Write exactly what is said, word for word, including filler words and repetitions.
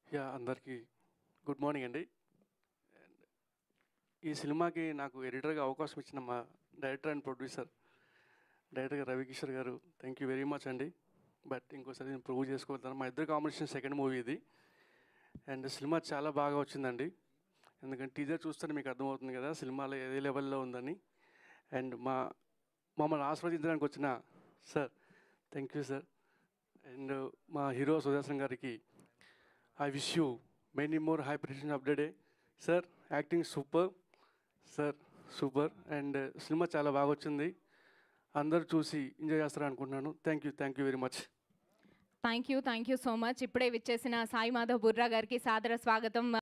Yeah అందరికీ good morning అండి. ఈ సినిమాకి నాకు ఎడిటర్గా అవకాశం ఇచ్చిన మా డైరెక్టర్ అండ్ ప్రొడ్యూసర్ డైరెక్టర్ గారు రవికిషోర్ గారు థ్యాంక్ యూ వెరీ మచ్ అండి. బట్ ఇంకోసారి నేను ప్రూవ్ చేసుకోగలుగుతాను. మా ఇద్దరు కాంబినేషన్ సెకండ్ మూవీ ఇది. అండ్ సినిమా చాలా బాగా వచ్చిందండి. ఎందుకంటే టీజర్ చూస్తే మీకు అర్థమవుతుంది కదా సినిమాలో ఏ లెవెల్లో ఉందని. అండ్ మా మమ్మల్ని ఆస్వాదించడానికి వచ్చిన sir thank you sir. And మా హీరో సుదర్శన్ గారికి I wish you many more high precision of the day. Sir acting super sir, super. And cinema చాలా బాగా వచ్చింది. అందరూ చూసి ఎంజాయ్ చేస్తారు అనుకుంటున్నాను. Thank you thank you very much. Thank you thank you so much. ఇప్పుడే విచ్చేసిన సాయి మాధవ్ బుర్రా గారికి సాదర స్వాగతం.